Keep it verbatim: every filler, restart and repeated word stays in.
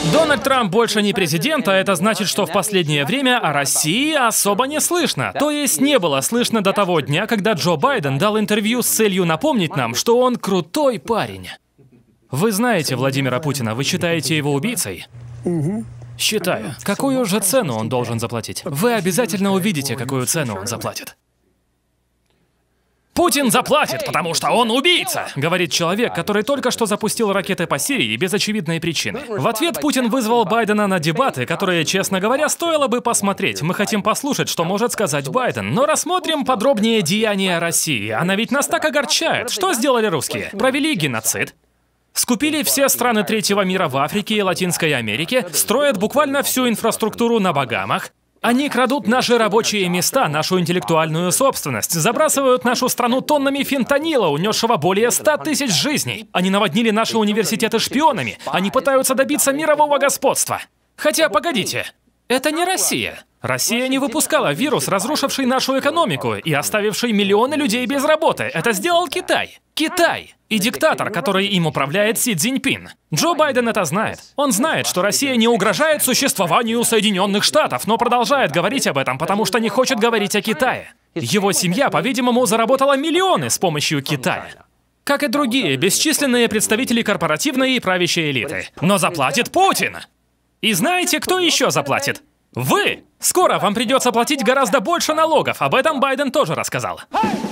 Дональд Трамп больше не президент, а это значит, что в последнее время о России особо не слышно. То есть не было слышно до того дня, когда Джо Байден дал интервью с целью напомнить нам, что он крутой парень. Вы знаете Владимира Путина, вы считаете его убийцей? Считаю. Какую же цену он должен заплатить? Вы обязательно увидите, какую цену он заплатит. «Путин заплатит, потому что он убийца», — говорит человек, который только что запустил ракеты по Сирии без очевидной причины. В ответ Путин вызвал Байдена на дебаты, которые, честно говоря, стоило бы посмотреть. Мы хотим послушать, что может сказать Байден, но рассмотрим подробнее деяния России. Она ведь нас так огорчает. Что сделали русские? Провели геноцид. Скупили все страны третьего мира в Африке и Латинской Америке, строят буквально всю инфраструктуру на Багамах. Они крадут наши рабочие места, нашу интеллектуальную собственность, забрасывают нашу страну тоннами фентанила, унесшего более ста тысяч жизней. Они наводнили наши университеты шпионами. Они пытаются добиться мирового господства. Хотя, погодите, это не Россия. Россия не выпускала вирус, разрушивший нашу экономику и оставивший миллионы людей без работы. Это сделал Китай. Китай. И диктатор, который им управляет, Си Цзиньпин. Джо Байден это знает. Он знает, что Россия не угрожает существованию Соединенных Штатов, но продолжает говорить об этом, потому что не хочет говорить о Китае. Его семья, по-видимому, заработала миллионы с помощью Китая. Как и другие бесчисленные представители корпоративной и правящей элиты. Но заплатит Путин! И знаете, кто еще заплатит? Вы! Скоро вам придется платить гораздо больше налогов, об этом Байден тоже рассказал.